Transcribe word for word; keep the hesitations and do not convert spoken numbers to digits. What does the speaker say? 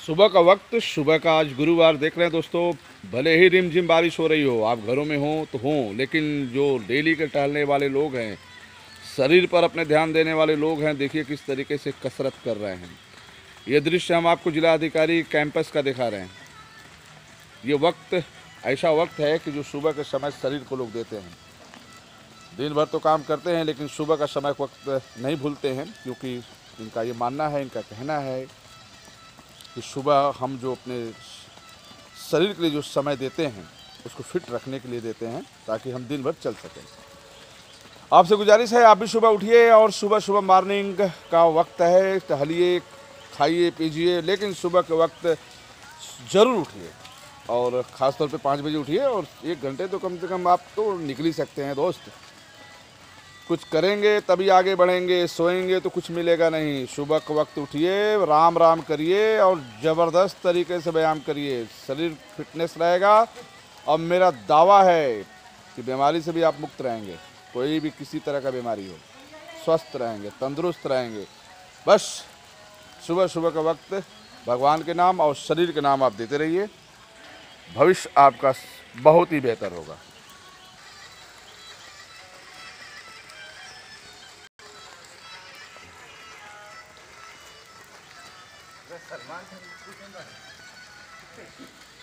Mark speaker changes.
Speaker 1: सुबह का वक्त, सुबह का आज गुरुवार देख रहे हैं दोस्तों। भले ही रिमझिम बारिश हो रही हो, आप घरों में हो तो हो, लेकिन जो डेली के टहलने वाले लोग हैं, शरीर पर अपने ध्यान देने वाले लोग हैं, देखिए किस तरीके से कसरत कर रहे हैं। ये दृश्य हम आपको जिला अधिकारी कैंपस का दिखा रहे हैं। ये वक्त ऐसा वक्त है कि जो सुबह के समय शरीर को लोग देते हैं। दिन भर तो काम करते हैं, लेकिन सुबह का समय वक्त नहीं भूलते हैं, क्योंकि इनका ये मानना है, इनका कहना है कि सुबह हम जो अपने शरीर के लिए जो समय देते हैं उसको फिट रखने के लिए देते हैं, ताकि हम दिन भर चल सकें। आपसे गुजारिश है, आप भी सुबह उठिए और सुबह सुबह मॉर्निंग का वक्त है, टहलिए, खाइए पीजिए, लेकिन सुबह के वक्त ज़रूर उठिए और ख़ास तौर पे पाँच बजे उठिए और एक घंटे तो कम से कम आप तो निकल ही सकते हैं दोस्त। कुछ करेंगे तभी आगे बढ़ेंगे, सोएंगे तो कुछ मिलेगा नहीं। सुबह के वक्त उठिए, राम राम करिए और ज़बरदस्त तरीके से व्यायाम करिए, शरीर फिटनेस रहेगा। और मेरा दावा है कि बीमारी से भी आप मुक्त रहेंगे, कोई भी किसी तरह का बीमारी हो, स्वस्थ रहेंगे, तंदुरुस्त रहेंगे। बस सुबह सुबह का वक्त भगवान के नाम और शरीर के नाम आप देते रहिए, भविष्य आपका बहुत ही बेहतर होगा।
Speaker 2: सलमान खान